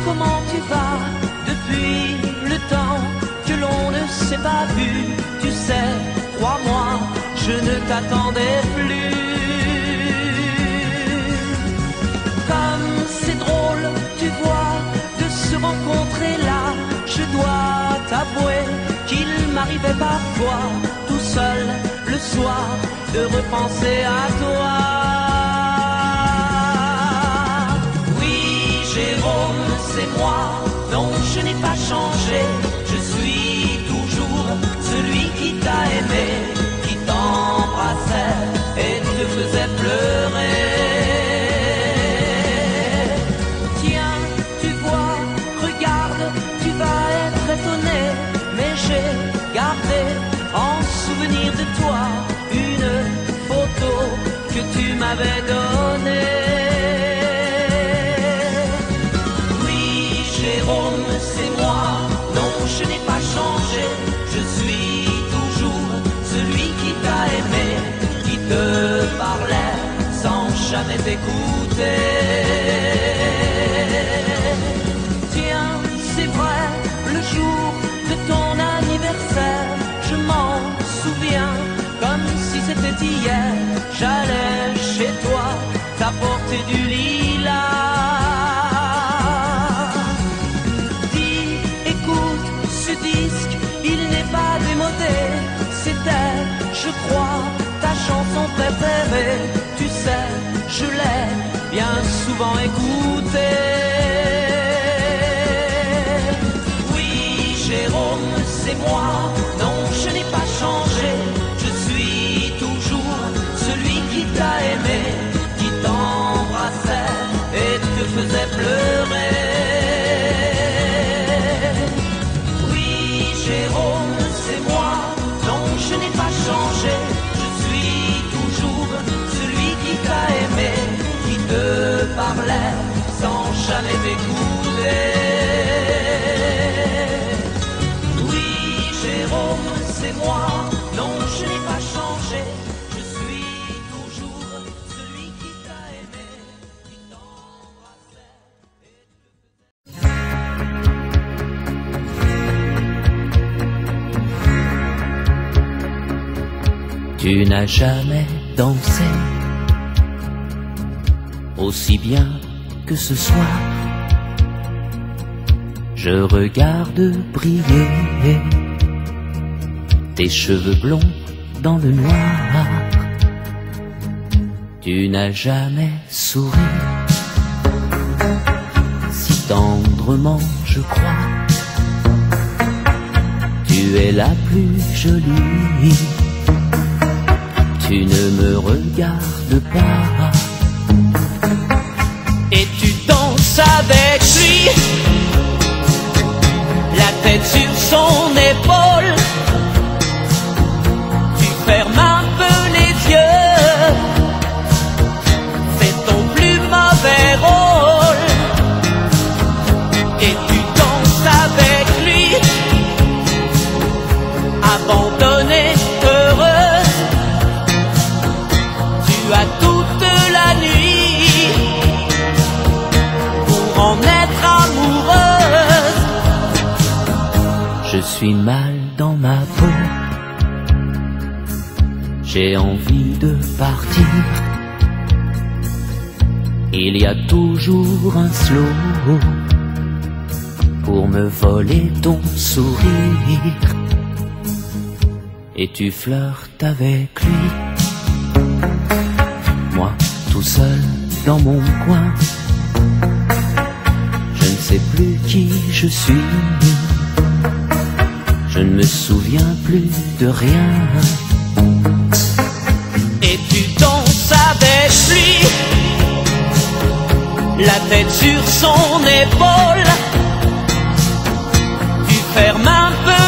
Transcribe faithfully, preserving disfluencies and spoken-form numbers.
comment tu vas depuis le temps que l'on ne s'est pas vu? Tu sais, crois-moi, je ne t'attendais plus. Comme c'est drôle, tu vois, de se rencontrer là. Je dois t'avouer qu'il m'arrivait parfois, tout seul le soir, de repenser à toi. Jérôme, c'est moi, non, je n'ai pas changé. Je suis toujours celui qui t'a aimé, qui t'embrassait et te faisait pleurer. Tiens, tu vois, regarde, tu vas être étonné, mais j'ai gardé en souvenir de toi une photo que tu m'avais donnée. Jérôme, c'est moi, non, je n'ai pas changé. Je suis toujours celui qui t'a aimé, qui te parlait sans jamais t'écouter. Tiens, c'est vrai, le jour de ton anniversaire, je m'en souviens comme si c'était hier. J'allais chez toi t'apporter du lilas. Il n'est pas démodé, c'était, je crois, ta chanson préférée. Tu sais, je l'ai bien souvent écoutée. Oui, Jérôme, c'est moi, non, je n'ai pas changé. Je suis toujours celui qui t'a aimé, qui t'embrassait et te faisait pleurer. Jérôme, c'est moi, non, je n'ai pas changé. Je suis toujours celui qui t'a aimé, qui te parlait sans jamais t'écouter. Oui, Jérôme, c'est moi, non, je n'ai pas changé. Je suis toujours celui qui t'a aimé, qui t'embrassait et te... Tu n'as jamais dansé aussi bien que ce soir. Je regarde briller tes cheveux blonds dans le noir. Tu n'as jamais souri si tendrement, je crois. Tu es la plus jolie. Tu ne me regardes pas et tu danses avec lui, la tête sur son épaule. Tu fermes un peu les yeux, c'est ton plus mauvais rôle. Et tu danses avec lui, abandonné, heureux. Tu as toute la nuit pour en être amoureuse. Je suis mal dans ma peau, j'ai envie de partir. Il y a toujours un slow pour me voler ton sourire. Et tu flirtes avec lui, moi tout seul dans mon coin. Je ne sais plus qui je suis, je ne me souviens plus de rien. Et tu danses avec lui, la tête sur son épaule. Tu fermes un peu